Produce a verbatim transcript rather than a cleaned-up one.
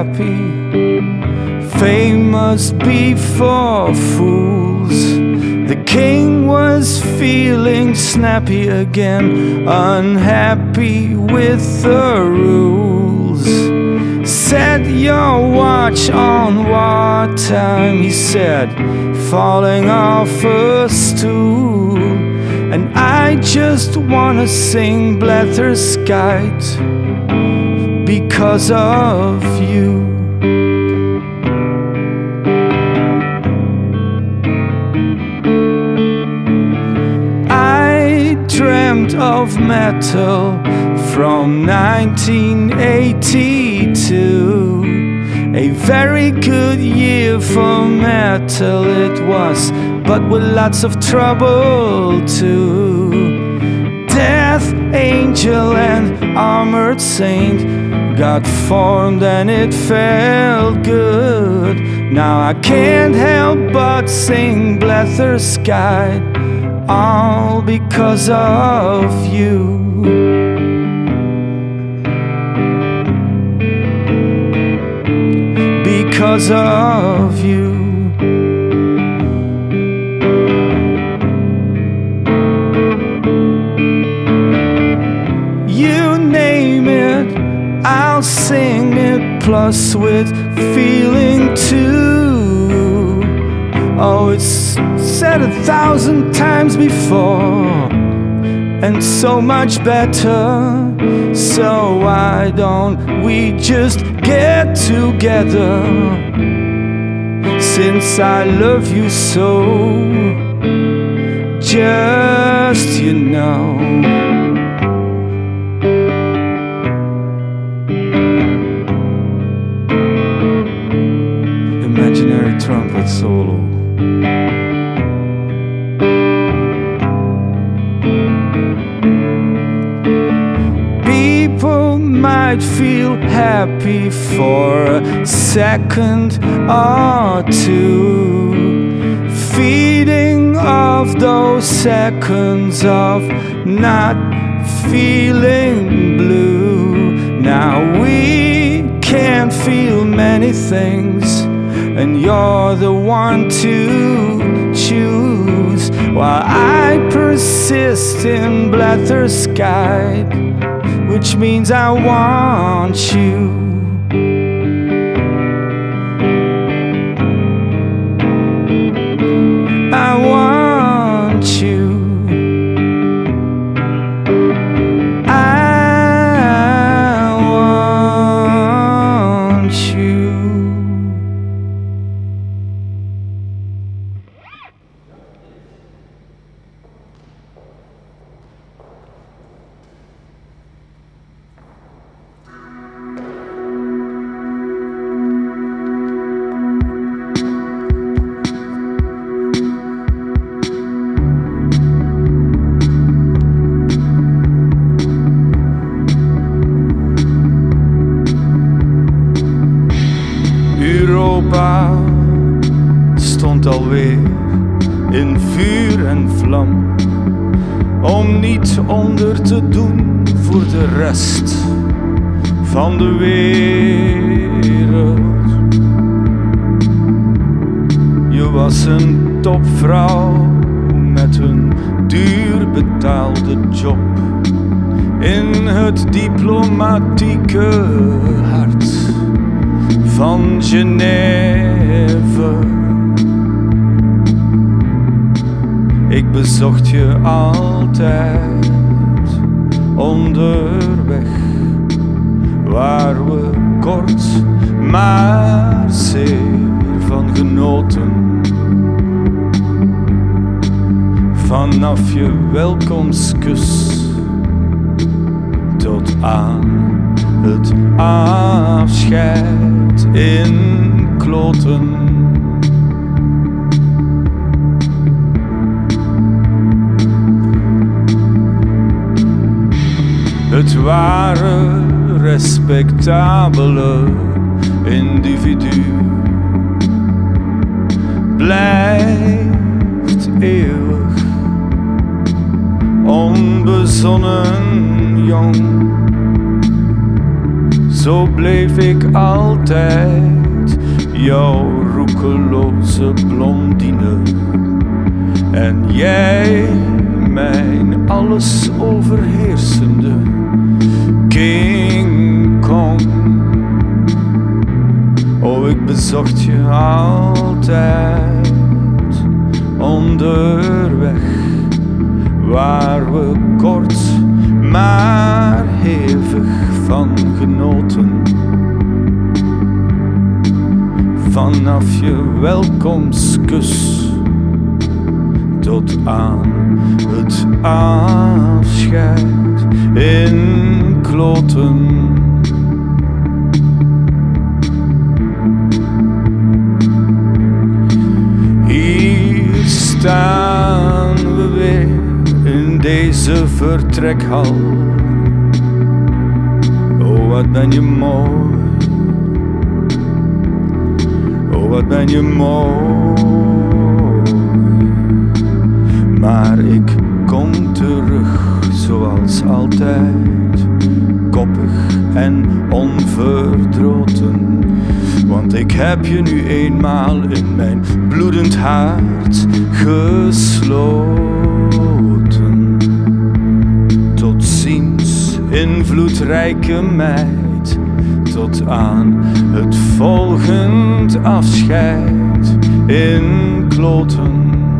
happy. Fame must be for fools. The king was feeling snappy again, unhappy with the rules. Set your watch on what time, he said, falling off a stool. And I just wanna sing Blatherskite because of you. I dreamt of metal from nineteen eighty-two. A very good year for metal it was, but with lots of trouble too. Death angel and armored saint got formed and it felt good. Now I can't help but sing Blatherskite, all because of you. Because of you. You name it, I'll sing it, plus with feeling too. Oh, it's said a thousand times before, and so much better. So why don't we just get together, since I love you so, just you know. Imaginary trumpet solo. Might feel happy for a second or two, feeding off those seconds of not feeling blue. Now we can't feel many things, and you're the one to choose, while I persist in Blatherskite, which means I want you. I want you. I want you. Europa stond alweer in vuur en vlam, om niet onder te doen voor de rest van de wereld. Je was een topvrouw met een duur betaalde job in het diplomatieke hart van Genève. Ik bezocht je altijd onderweg, waar we kort maar zeer van genoten. Vanaf je welkomstkus tot aan het afscheid in Kloten. Het waren respectabele individu, blijft eeuwig onbezonnen jong. zo bleef ik altijd jouw roekeloze blondine. En jij, mijn alles overheersende King Kong. Oh, ik bezocht je altijd onderweg, waar we kort maar hevig van genoten. Vanaf je welkomstkus tot aan het afscheid in Kloten. Hier staan we weer in deze vertrekhal. Oh, wat ben je mooi. Oh, wat ben je mooi. Maar ik kom terug zoals altijd, koppig en onverdroten. Want ik heb je nu eenmaal in mijn bloedend hart gesloten. Tot ziens, invloedrijke meid, tot aan het volgend afscheid in Kloten.